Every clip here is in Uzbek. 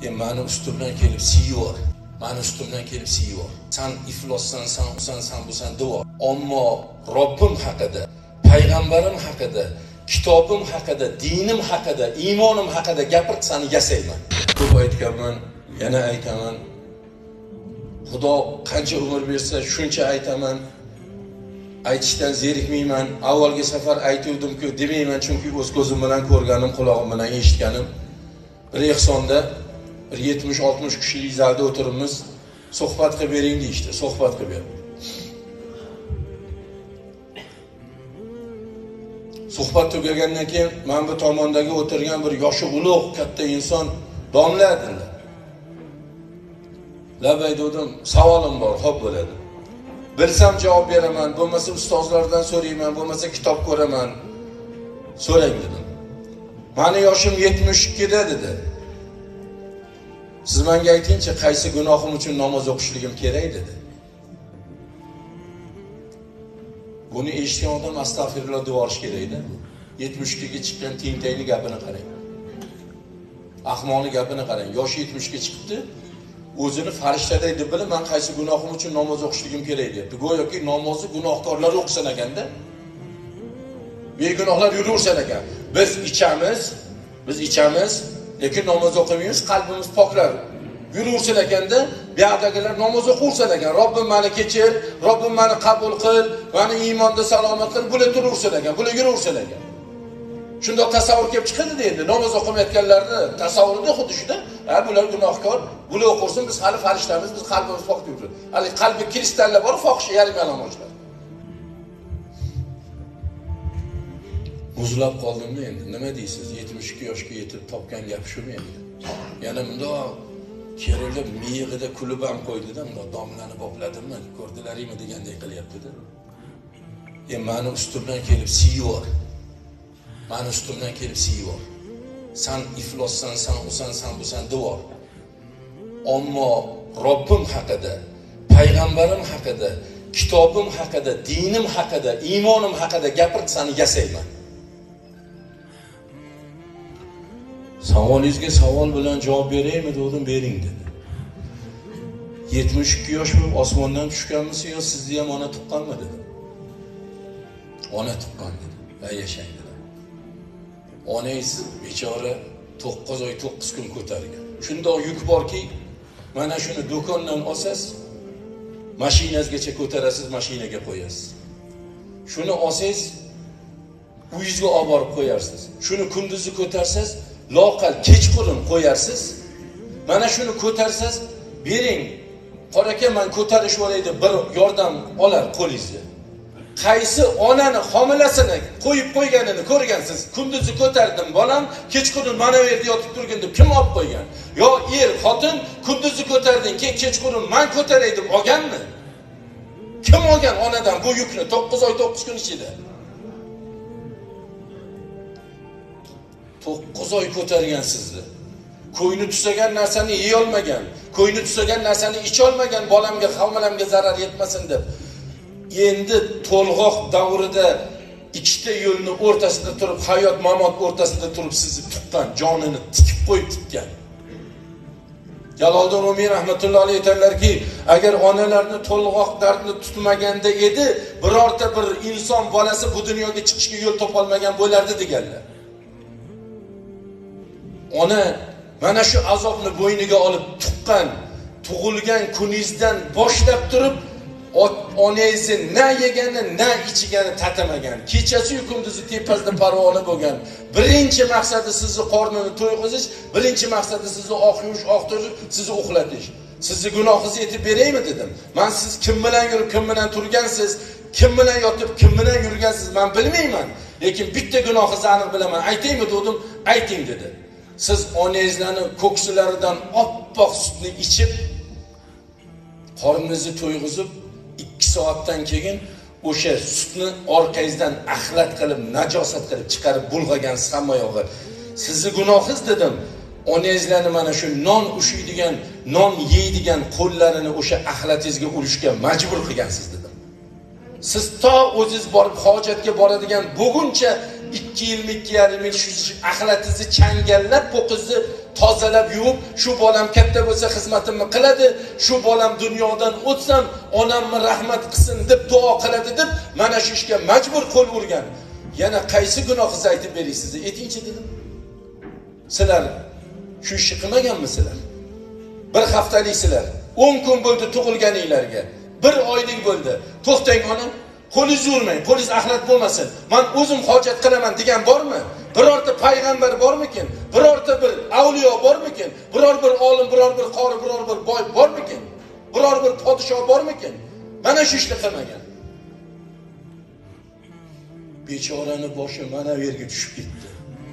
Mani ustimdan kelib siyyor. Mani ustimdan kelib siyyor. Sen iflossan, sen busan duo. Ammo Robbim haqida, payg'ambarim haqida, kitobim haqida, dinim haqida, iymonim haqida gapirsani yasayman. Ko'p aytganman, yana aytaman. Xudo qancha umr bersa shuncha aytaman. Aytishdan zerikmayman. Avvalgi safar aytuvdim-ku demayman, chunki o'z ko'zim bilan ko'rganim, quloqim bilan eshitganim. Bir ehsonda bir 70-60 kishilik zalda o'tiribmiz. Suhbat qilib bering deydi, suhbat qilib ber. Suhbat tugagandan keyin men bu tomondagi o'tirgan bir yoshi ulug' katta inson domla dedilar. Labay dedim, savolim bor, xo'p bo'ladi. Bilsam javob beraman, bo'lmasa ustozlardan so'rayman, bo'lmasa kitob ko'raman. So'rang dedim. Meni yoshim 72 da dedi. Siz menga aytingchi, qaysi gunohim uchun namoz o'qishligim kerak dedi. Buni eshitgan odam astag'firulloh deb olish kerak-da. 72 ga chiqqan tintayni gapini qarang. Ahmoqning gapini qarang. Yoshi 70 ga chiqibdi. O'zini farishtaday deb bilib, men qaysi gunohim uchun namoz o'qishligim kerak deyapti. Go'yoki namozni gunohkorlar o'qisan ekanda. Begunohlar yuraversan ekan. Biz ichamiz, lekin namoz o'qimaymiz, qalbimiz poklar. Yuraversan ekanda, bu yerdagilar namoz o'qirsan ekan. Robbim meni kechir, Robbim meni qabul qil, meni iymonda salomat qil, bular turaversan ekan, bular yuraversan ekan. Shunda tasavvur kelib chiqadi endi. Namoz o'qimayotganlarni tasavvurida xuddi shunda, bular gunohkor, bular o'qirsin, biz hali farishtamiz, biz qalbimiz pok turibdi. Hali qalbi kristallar bor, fohish yarim yalang'ochlar. Muzlab qoldimda endi. Nima deysiz? 72 yoshga yetib topgan gap shumi endi? Yana bundoq kerilib miyig'ida kulib ham qo'ydida, bundoq domlani bopladimmi, ko'rdilaringmi degandek qilyapti-da. Meni ustimdan kelib siyyor. Meni ustimdan kelib siyyor. Sen iflossan, sen busan duo. Ammo Robbim haqida, payg'ambarim haqida, kitobim haqida, dinim haqida, iymonim haqida gapirsani yasayman. Savolingizga savol bilan javob beraymi dedim, bering dedi. 72 yosh bo'lib osmondan tushganmisiz yo sizni ham ona tuqqanmi dedi. Ona tuqqan dedi. Va yashang dedi. Onangiz bechora 9 oy 9 kun ko'targan. Shundoq yuk borki, mana shuni do'kondan olsangiz, mashinangizgacha ko'tarasiz, mashinaga qo'yasiz. Shuni olsangiz, uyingizga olib borib qo'yarsiz. Shuni kunduzi ko'tarsangiz, loqal kechqurun qo'yarsiz. Mana shuni ko'tarsangiz, bering, qora aka men ko'tarish o'raydi, bir yordam olar qo'lingizga. Qaysi onani homilasini qo'yib qo'yganini ko'rgansiz? Kunduzi ko'tardim bolam, kechqurun mana bu yerda yotib turgan deb kim olib qo'ygan? Yo xotin kunduzi ko'tarding, kechqurun men ko'taray deb olganmi? Kim olgan onadan bu yukni 9 oy 9 kun ichida? 9 oy ko'targan sizni. Ko'yni tusagan narsani yeya olmagan, ko'yni tusagan narsani icha olmagan, bolamga, homilamga zarar yetmasin deb. Endi to'lg'oq davrida ikkita yo'lni o'rtasida turib, hayot mamot o'rtasida turib sizni tuqqan, jonini tikib qo'yib tikkan. Jaloliddin Rumiy rahmatullohi alayhi aytadilarki, agar onalarni to'lg'oq dardni tutmaganda edi, birorta bir inson bolasi bu dunyoga chiqishga yo'l topolmagan bo'lardi deganlar. Ona mana shu azobni bo'yniga olib tuqqan, tug'ilgan kuningizdan boshlab turib onangizni na yegani, na ichigani tatamagan. Kechasi-yu kunduzi tepasida parvona bo'lgan. Birinchi maqsadi sizni qornini to'yg'izish, birinchi maqsadi sizni oq yuvish, oqtirib, sizni uxlatish. Sizni gunohingizni aytib beraymi dedim. Men siz kim bilan yurib, kim bilan turgansiz, kim bilan yotib, kim bilan yurgansiz men bilmayman. Lekin bitta gunohingizni aniq bilaman. Aytaymi dedim, ayting dedi. Siz onangizlarni ko'ksilaridan oppoq sutni ichib, qorningizni to'yg'izib, 2 soatdan keyin o'sha sutni orqangizdan axlat qilib, najosat qilib chiqarib bulg'agansiz hamma yog'i. Sizni gunohingiz dedim. Onangizlarni mana shu non ushiydigan, non yeydigan qo'llarini o'sha axlatingizga urishga majbur qilgansiz dedim. Siz to o'zingiz borib hojatga boradigan bo'lguncha 2 yil, 2,5 yil shu axlatingizni changallab, po'qizni tozalab yuvib, shu bolam katta bo'lsa xizmatimni qiladi, shu bolam dunyodan o'tsam, onamni rahmat qilsin deb duo qiladi deb, mana shu ishga majbur qo'l urgan. Yana qaysi gunohingizni aytib berasiz? Aytingchi dedim. Sizlar shu ishni qilmaganmisizlar? Bir haftaliksizlar. 10 kun bo'ldi tug'ilganinglarga. 1 oylik bo'ldi. To'xtang onam. Qo'lingizni urmang, qo'lingiz axlat bo'lmasin. Men o'zim hojat qilaman degan bormi? Birorta payg'ambar bormikin? Birorta bir avliyo bormikin? Biror bir olim, biror bir qori, biror bir boy bormikin? Biror bir podshoh bormikin? Mana shu ishni qilmagan. Bechorani boshi mana bu yerga tushib ketdi.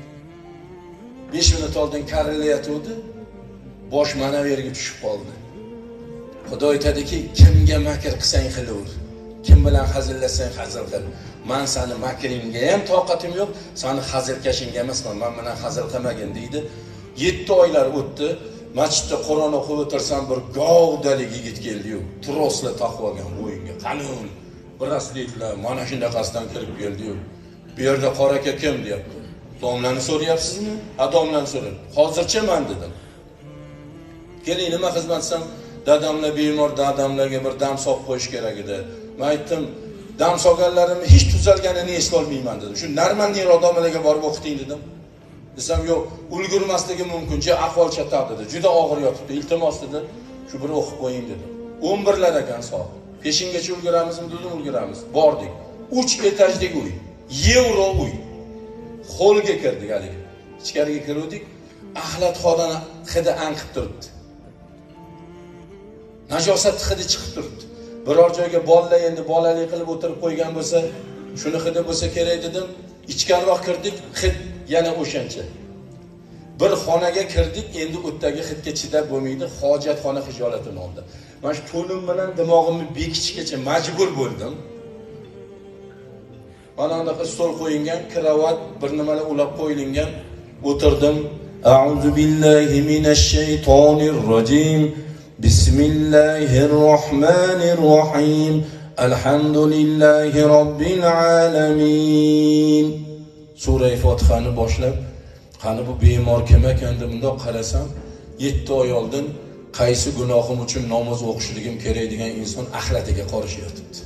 5 minut oldin karilayotdi, bosh mana bu yerga tushib qoldi. Xudo aytadiki, kimga makr qilsang qilaver. Kim bilan hazillasang hazil qil. Men seni makringga ham toqatim yo'q, seni hazilkashingga emasman. Men bilan hazil qilmagin deydi. 7 oylar o'tdi. Masjidda Qur'on o'qib o'tirsam bir gavdali yigit keldi-yu, trosla taqib olgan bo'yinga. Qalin, brasletlar, mana shundaqasidan kirib keldi-yu. Bu yerda qora aka kim deyapti. Domlani so'rayapsizmi? Ha, domlani so'rayman. Hozircha men dedim. Keling, nima xizmat qilsam, dadamlar bemor, dadamlarga bir dam solib qo'yish kerak edi. Men aytdim, dam solganlarimni hech tuzalganini esga olmayman dedim. Shu narmandiy odamlarga borib o'qiting dedim. Desam, yo'q, ulgurmasligi mumkin, ahvol chataq dedi. Juda og'ir yotibdi. Iltimos dedi, shu bir o'qib qo'ying dedim. 11lar ekan soat. Peshingacha ulguramizmi dedim, ulguramiz. Bordik. 3 etajli uy, yevro uy. Xo'lga kirdik haligi. Ichkariga kirdik, axlatxonani hidi anqib turibdi. Najosat hidi chiqib turibdi. Biror joyga bolalar endi bolalik qilib o'tirib qo'ygan bo'lsa, shuni hidi bo'lsa kerak dedim. Ichkariroq kirdik, hid yana o'shancha. Bir xonaga kirdik, endi o'tdagi hidga chidab bo'lmaydi, hojatxona hijolatini oldi. Men shu to'lim bilan dimog'imni bekitishgacha majbur bo'ldim. Mana anaqa stol qo'yilgan, kravat, bir nimalar ulab qo'yilgan. O'tirdim. A'udhu billahi minash shaytonir rojim. Bismillahirrohmanirrohim. Alhamdulillahi robbil alamin. Sura-i Fotihani boshlab, qani bu bemor kim ekan deb bundoq qarasam, 7 oy oldin qaysi gunohim uchun namoz o'qishligim kerak degan inson axlatiga qorishib yotibdi.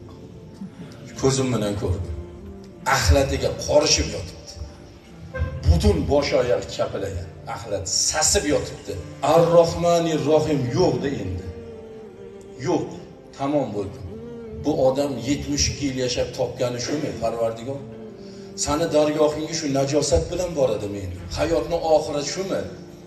Ko'zim bilan ko'rdim. Axlatiga qorishib yotibdi. Butun bosh oyoq chapilagan, axlat sasib yotibdi. Ar-Rohmanir Rohim yo'qdi endi. Yo'q, tamom bo'ldi. Bu odam 72 yil yashab topgani shumi, Parvardigor? Sani dargohingga shu najosat bilan boradimi endi? Hayotning oxirati shumi?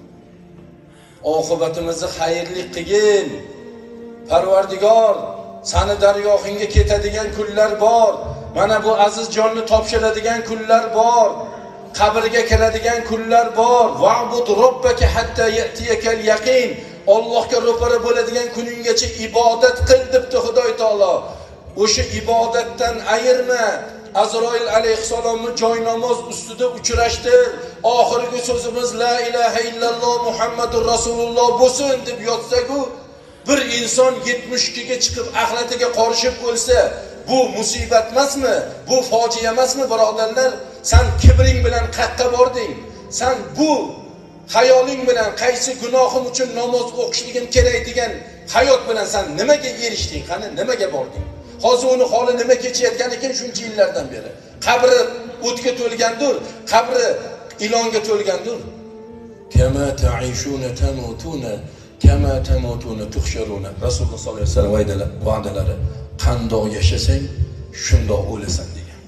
Oqibatimizni xayrli qilgin. Parvardigor, sani dargohingga ketadigan kunlar bor. Mana bu aziz jonni topshiradigan kunlar bor. Qabrga kiradigan kunlar bor. Va'bud robbaka hatta ya'tiyakal yaqin. Allohga ro'para bo'ladigan kuninggacha ibodat qil debdi Xudoy taolo. O'sha ibodatdan ayirma. Azroil alayhissalomni joy namoz ustida uchrashtir. Oxirgi so'zimiz la ilaha illalloh Muhammadur Rasululloh bo'lsin deb yotsa-ku, bir inson 72 ga chiqib axlatiga qorishib o'lsa, bu musibat emasmi? Bu fojia emasmi, birodarlar? Sen kibring bilan qaqqa bording. Sen bu hayoling bilan qaysi gunohim uchun namoz o'qishligim kerak degan hayot bilan sen nimaga erishding? Qani nimaga bording? Hozir uni holi nima kechayotgan ekan shuncha yillardan beri? Qabri o'tga to'lgandir, qabri ilonga to'lgandir. Kama ta'ishuna tamutuna, kama tamutuna tuhsharuna. Rasululloh sollallohu alayhi vasallam va'dalari. Qandoq yashasang, shundoq o'lasan degan.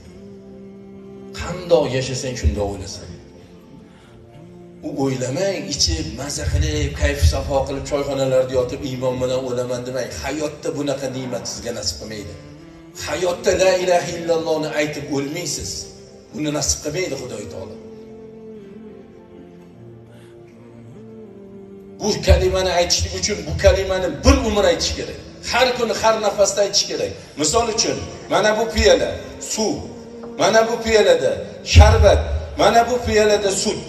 Qandoq yashasang, shundoq o'lasan. U o'ylamang, ichib, maza qilib, kayf safo qilib choyxonalarda yotib iymon bilan o'laman demang. Hayotda bunaqa ne'mat sizga nasib qilmaydi. Hayotda la ilaha illallohni aytib o'lmaysiz. Buni nasib qilmaydi Xudoy taolo. Bu kalimani aytishlik uchun bu kalimani bir umr aytish kerak. Har kuni, har nafasda aytish kerak. Misol uchun, mana bu piyola suv, mana bu piyolada sharbat, mana bu piyolada sut.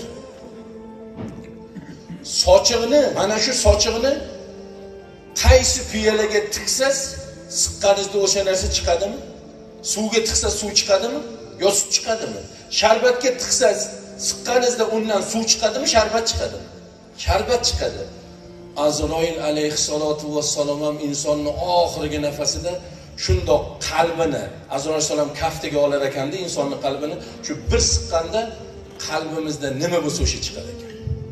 Sochiqni, mana shu sochiqni qaysi piyolaga tiqsangiz, siqqaningizda o'sha narsa chiqadimi? Suvga tiqsa suv chiqadimi? Yo sut chiqadimi? Sharbatga tiqsangiz, siqqaningizda undan suv chiqadimi, sharbat chiqadimi? sharbat chiqadi. Azroil alayhissalatu vassalom ham insonning oxirgi nafasida shundoq qalbini Azroil alayhissalom kaftiga olar ekanda insonning qalbini shu bir siqqanda qalbimizda nima bo'lsa o'sha chiqar ekan.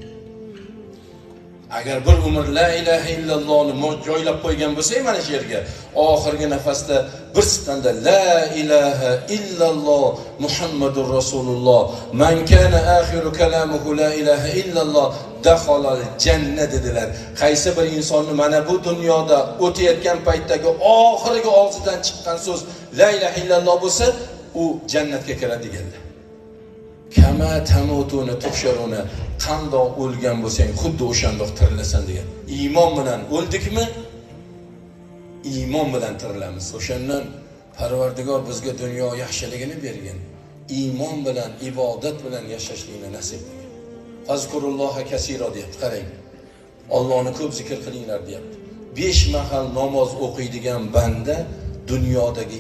Agar bir umr la ilaha illallohni joylab qo'ygan bo'lsak mana shu yerga oxirgi nafasda bir siqqanda la ilaha illalloh Muhammadur Rasululloh man kana axiru kalamuhu la ilaha illalloh daxolal jannat dedilar. Qaysi bir insonni mana bu dunyoda o'tayotgan paytdagi oxirgi og'zidan chiqqan so'z la ilaha illalloh bo'lsa, u jannatga kiradi deganlar. Kama tamutuna tuhsharuna, qandoq o'lgan bo'lsang xuddi o'shandoq tirilasan degan. Iymon bilan o'ldikmi? Iymon bilan tirilamiz. O'shandan Parvardigor bizga dunyo yaxshiligini bergan. Iymon bilan, ibodat bilan yashashlikni nasib qilgan. Fazkurulloha kasira deyapti. Qarang. Allohni ko'p zikr qilinglar deyapti. 5 mahal namoz o'qiydigan banda dunyodagi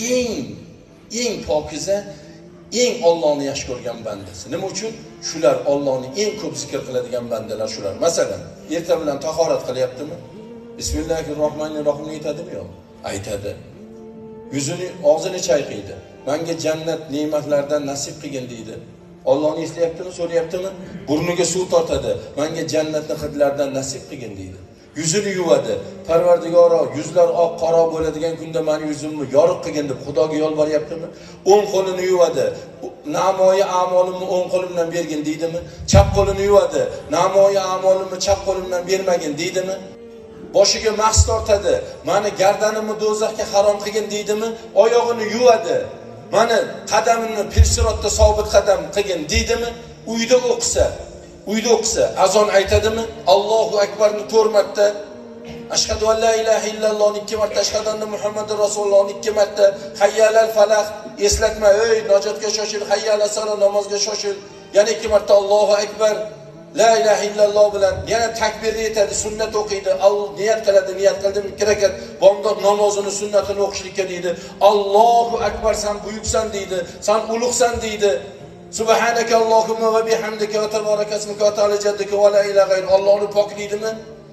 eng pokiza, eng Allohni yaxshi ko'rgan bandasi. Nima uchun? Shular Allohni eng ko'p zikr qiladigan bandalar shular. Masalan, erta bilan tahorat qilyaptimi? Bismillahirrohmanirrohim aytadimi yo'q? Aytadi. Yuzini, og'zini chayqaydi. Menga jannat ne'matlaridan nasib qilgin deydi. Allohni eslayaptimi, so'rayaptimi? Burniga suv tortadi. Menga jannatning hidlaridan nasib qilgin deydi. Yuzini yuvadi. Parvardigoro, yuzlar oq qora bo'ladigan kunda meni yuzimni yorug' qilgin deb Xudoga yo'lboryaptimi? O'ng qo'lini yuvadi. Namoyi a'molimni o'ng qo'limdan bergin deydimi? Chap qo'lini yuvadi. Namoyi a'molimni chap qo'limdan bermagin deydimi? Boshiga mahs tortadi. Meni gardanimni do'zaxga harom qilgin deydimi? Oyog'ini yuvadi. Meni qadamimni pilsirotda sobit qadam qilgin deydimi? Uyda o'qisa, azon aytadimi? Allohu akbarni 4 marta, ashhadu an la ilaha illallohni 2 marta, ashhadu anna muhammadur rasulullohni 2 marta, hayyalal falah eslatma, ey najotga shoshil, hayyalal salat namozga shoshil. Yana 2 marta Allohu akbar, la ilaha illalloh bilan yana takbirni aytadi, sunnat o'qiydi, niyat qildim 2 rakat bomdod namozini sunnatini o'qishlikka deydi. Allohu akbar, sen buyuksan deydi, sen ulug'san deydi. Subhanaka Allohumma va bihamdika va tabarakasmuka va ta'ala jaddika va la ilaha g'ayr. Allohni pokliydimi?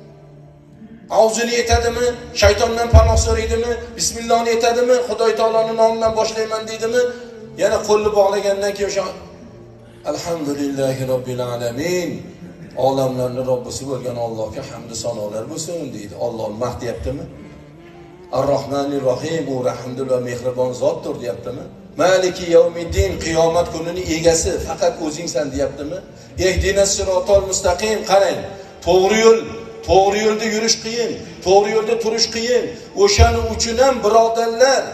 Avzini aytadimi? Shaytondan panoh so'raydimi? Bismillohni aytadimi? Xudoy taoloning nomidan boshlayman deydimi? Yana qo'lni bog'lagandan keyin o'sha alhamdulillahi robbil alamin, olamlarning robbisi bo'lgan Allohga hamd va sanolar bo'lsin deydi. Alloh maqtayaptimi? Ar-Rahmanir Rohim, u rahmdil va mehribon zotdir deyaptimi? Maliki yawmiddin, qiyomat kunining egasi faqat o'zingsan deyaptimi? Ehdinas sirotol mustaqim, qarang. To'g'ri yo'lda yurish qiyin, to'g'ri yo'lda turish qiyin. O'shaning uchun ham birodarlar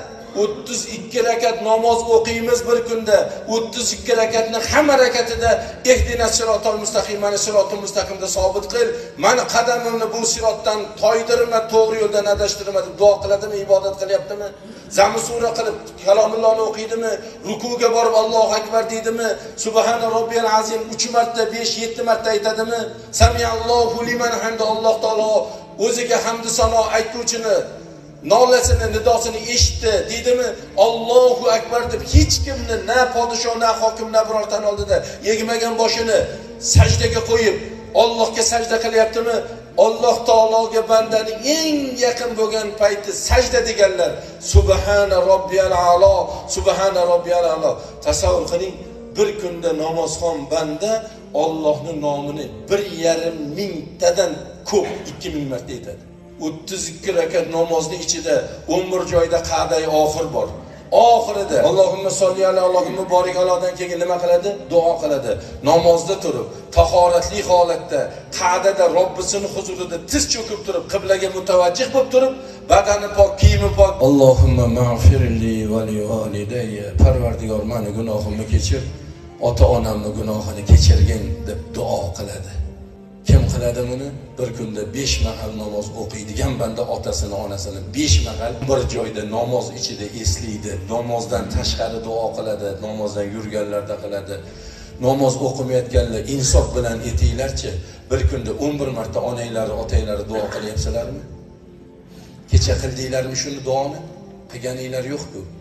32 rakat namoz o'qiymiz bir kunda. 32 rakatning hamma rakatida ehdinas sirotol mustaqim, mani sirotul mustaqimda sobit qil, mani qadamimni bu sirotdan toydirma, to'g'ri yo'ldan adashtirma deb duo qiladimi, ibodat qilyaptimi? Zamu sura qilib kalomullohni o'qiydimi? Rukuga borib Allohu akbar deydimi? Subhana robbiyal azim 3 marta, 5-7 marta aytadimi? Samiallohu liman hamd, Alloh taolo o'ziga hamd sano aytuvchini nolasini, nidosini eshitdi deydimi? Allohu akbar deb hech kimni, na podsho, na hokim, na birortani oldida yegmagan boshini sajdaga qo'yib Allohga sajda qilyaptimi? Alloh taologa bandaning eng yaqin bo'lgan payti sajda deganlar. Subhana robbiyal a'lo, subhana robbiyal a'lo. Tasavvur qiling, bir kunda namozxon banda Allohning nomini 1,5 mingtadan ko'p 2000 marta aytadi. 32 rakat namozni ichida 11 joyda qa'dai oxir bor. Oxirida Allohumma solli ala Allohumma borik alodan keyin nima qiladi? Duo qiladi. Namozda turib, tahoratli holatda, qa'dada Robbisining huzurida tiz cho'kib turib, qiblaga mutavajjih bo'lib turib, badani pok, kiyimi pok. Allohumma ma'firli va li validayya. Parvardigor, meni gunohimni kechir, ota-onamning gunohini kechirgin deb duo qiladi. Kim qiladi buni? Bir kunda 5 mahal namoz o'qiydigan banda otasini, onasini 5 mahal bir joyda namoz ichida eslaydi. Namozdan tashqari duo qiladi, namozdan yurganlarda qiladi. Namoz o'qimayotganlar insof bilan etinglarchi. Bir kunda 11 marta onaylari, otaylari duo qilyapsizlarmi? Kecha qildinglarmi shuni duoni? Qilganinglar yo'q-ku.